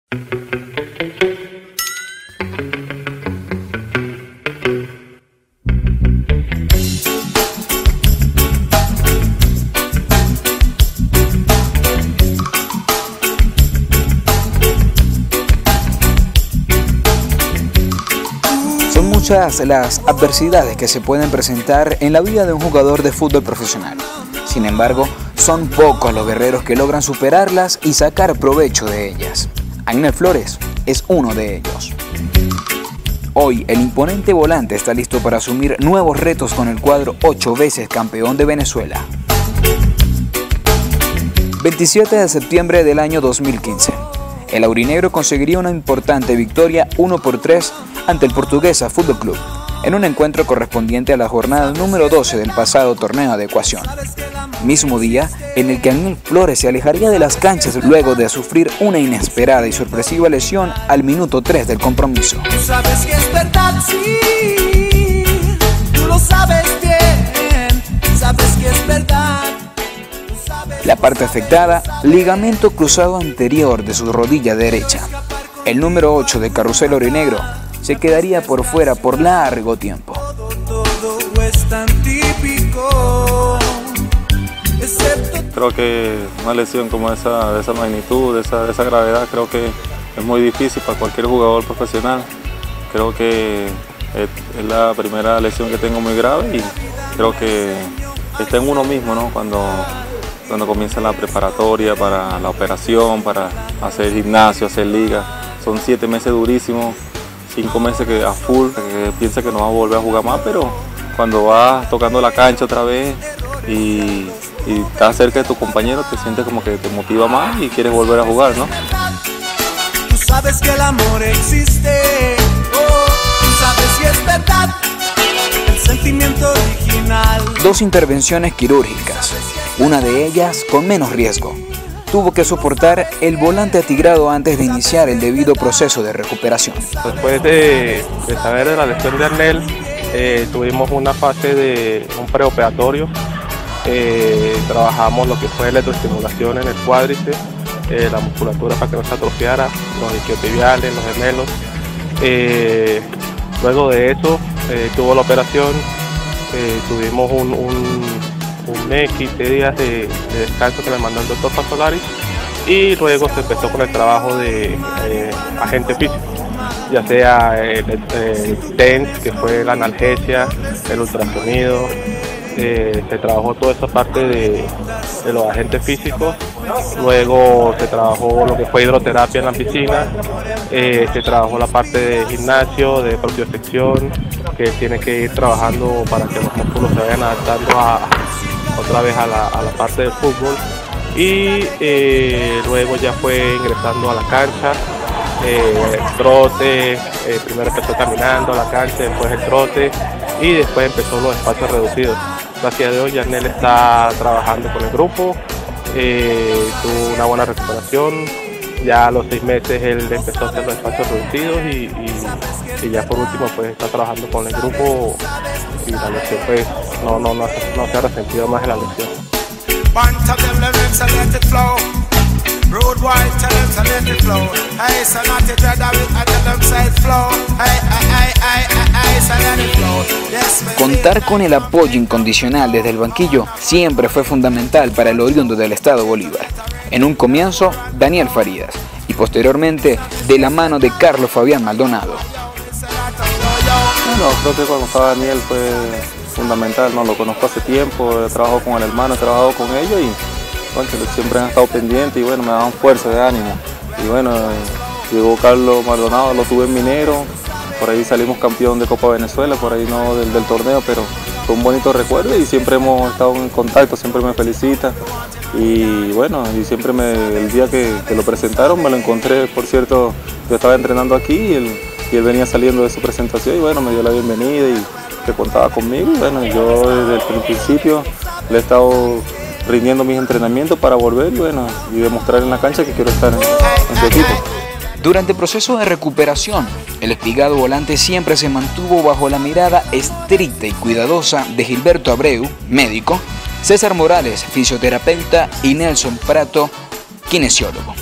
Son muchas las adversidades que se pueden presentar en la vida de un jugador de fútbol profesional. Sin embargo, son pocos los guerreros que logran superarlas y sacar provecho de ellas. Agnel Flores es uno de ellos. Hoy, el imponente volante está listo para asumir nuevos retos con el cuadro 8 veces campeón de Venezuela. 27 de septiembre del año 2015. El aurinegro conseguiría una importante victoria 1-3 ante el Portuguesa Fútbol Club, en un encuentro correspondiente a la jornada número 12 del pasado torneo de Ecuación. Mismo día en el que Agnel Flores se alejaría de las canchas luego de sufrir una inesperada y sorpresiva lesión al minuto 3 del compromiso. Tú sabes que es verdad, sí, tú lo sabes bien, sabes que es verdad. La parte afectada, ligamento cruzado anterior de su rodilla derecha. El número 8 de Carrusel Aurinegro se quedaría por fuera por largo tiempo. Todo es tan típico, creo que una lesión como esa, de esa magnitud, de esa gravedad, creo que es muy difícil para cualquier jugador profesional. Creo que es la primera lesión que tengo muy grave y creo que está en uno mismo, ¿no? Cuando comienza la preparatoria para la operación, para hacer gimnasio, hacer liga. Son 7 meses durísimos, 5 meses que a full, que piensa que no va a volver a jugar más, pero cuando vas tocando la cancha otra vez y estás cerca de tu compañero, te sientes como que te motiva más y quieres volver a jugar, ¿no? Tú sabes que el amor existe, tú sabes que es verdad, el sentimiento original. 2 intervenciones quirúrgicas, una de ellas con menos riesgo. Tuvo que soportar el volante atigrado antes de iniciar el debido proceso de recuperación. Después de saber de la lesión de Agnel, tuvimos una fase de un preoperatorio. Trabajamos lo que fue electroestimulación en el cuádriceps, la musculatura para que no se atrofiara, los isquiotibiales, los gemelos. Luego de eso tuvo la operación, tuvimos un mes, 15 días de descanso que le mandó el doctor Pasolaris y luego se empezó con el trabajo de agente físico, ya sea el TENS, que fue la analgesia, el ultrasonido. Se trabajó toda esa parte de los agentes físicos, luego se trabajó lo que fue hidroterapia en la piscina, se trabajó la parte de gimnasio, de propiocepción, que tiene que ir trabajando para que los músculos se vayan adaptando otra vez a la parte del fútbol, y luego ya fue ingresando a la cancha, trote, primero empezó caminando a la cancha, después el trote y después empezó los espacios reducidos. Gracias a Dios, Agnel está trabajando con el grupo, tuvo una buena recuperación, ya a los 6 meses él empezó a hacer los espacios reducidos y ya por último pues está trabajando con el grupo y la lesión pues no se ha resentido más en la lesión. Contar con el apoyo incondicional desde el banquillo siempre fue fundamental para el oriundo del estado Bolívar. En un comienzo, Daniel Farías, y posteriormente de la mano de Carlos Fabián Maldonado. Bueno, creo que cuando estaba Daniel fue fundamental, ¿no? Lo conozco hace tiempo, he trabajado con el hermano, he trabajado con ellos y bueno, siempre han estado pendientes y bueno, me daban fuerza de ánimo. Y bueno, llegó Carlos Maldonado, lo tuve en Minero, por ahí salimos campeón de Copa Venezuela, por ahí no del torneo, pero fue un bonito recuerdo y siempre hemos estado en contacto, siempre me felicita. Y bueno, y siempre el día que lo presentaron me lo encontré, por cierto, yo estaba entrenando aquí y él venía saliendo de su presentación y bueno, me dio la bienvenida y que contaba conmigo. Y bueno, yo desde el principio le he estado rindiendo mis entrenamientos para volver y demostrar en la cancha que quiero estar en su equipo. Durante el proceso de recuperación, el espigado volante siempre se mantuvo bajo la mirada estricta y cuidadosa de Gilberto Abreu, médico, César Morales, fisioterapeuta, y Nelson Prato, kinesiólogo.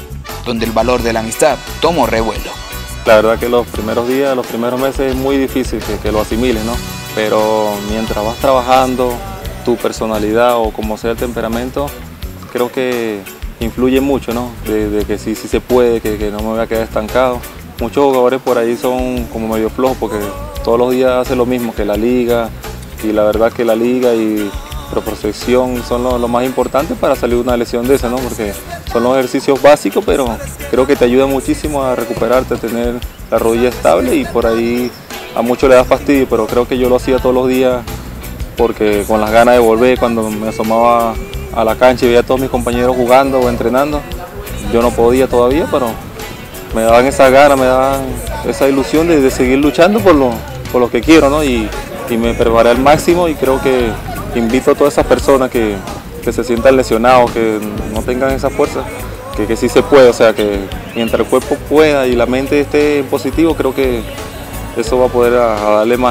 donde el valor de la amistad tomó revuelo. La verdad que los primeros días, los primeros meses es muy difícil que lo asimiles, ¿no? Pero mientras vas trabajando, tu personalidad o como sea el temperamento, creo que influye mucho, ¿no? De que sí se puede, que no me voy a quedar estancado. Muchos jugadores por ahí son como medio flojos porque todos los días hacen lo mismo que la liga, y la verdad que la liga y propulsión son lo más importante para salir de una lesión de esa, ¿no? Porque son los ejercicios básicos, pero creo que te ayuda muchísimo a recuperarte, a tener la rodilla estable, y por ahí a muchos le da fastidio, pero creo que yo lo hacía todos los días porque con las ganas de volver, cuando me asomaba a la cancha y veía a todos mis compañeros jugando o entrenando, yo no podía todavía, pero me daban esa gana, me daban esa ilusión de seguir luchando por lo que quiero, ¿no? Y me preparé al máximo, y creo que invito a todas esas personas que se sientan lesionados, que no tengan esa fuerza, que sí se puede, o sea, que mientras el cuerpo pueda y la mente esté positivo, creo que eso va a poder darle más.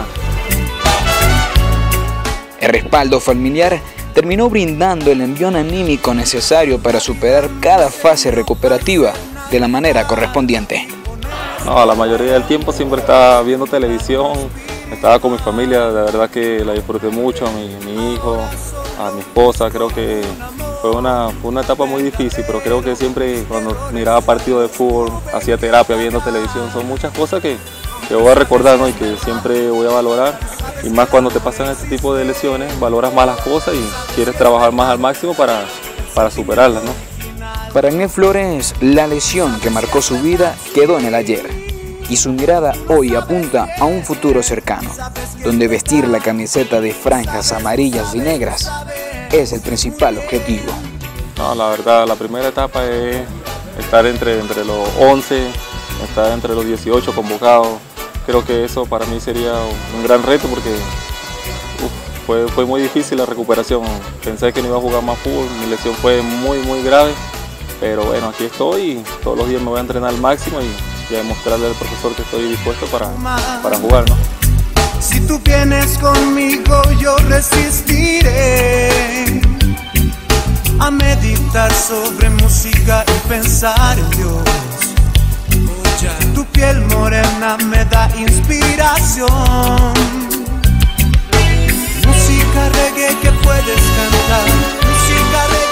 El respaldo familiar terminó brindando el envión anímico necesario para superar cada fase recuperativa de la manera correspondiente. No, la mayoría del tiempo siempre estaba viendo televisión, estaba con mi familia, la verdad que la disfruté mucho, a mi hijo, a mi esposa. Creo que fue una etapa muy difícil, pero creo que siempre cuando miraba partidos de fútbol, hacía terapia viendo televisión, son muchas cosas que voy a recordar, ¿no? Y que siempre voy a valorar, y más cuando te pasan este tipo de lesiones, valoras más las cosas y quieres trabajar más al máximo para superarlas, ¿no? Para Agnieszka Flores, la lesión que marcó su vida quedó en el ayer, y su mirada hoy apunta a un futuro cercano, donde vestir la camiseta de franjas amarillas y negras es el principal objetivo. No, la verdad, la primera etapa es estar entre los 11, estar entre los 18 convocados. Creo que eso para mí sería un gran reto porque fue muy difícil la recuperación. Pensé que no iba a jugar más fútbol, mi lesión fue muy grave, pero bueno, aquí estoy y todos los días me voy a entrenar al máximo y a demostrarle al profesor que estoy dispuesto para jugar, ¿no? Si tú vienes conmigo yo resistiré a meditar sobre música y pensar en Dios. Tu piel morena me da inspiración, música reggae que puedes cantar, música reggae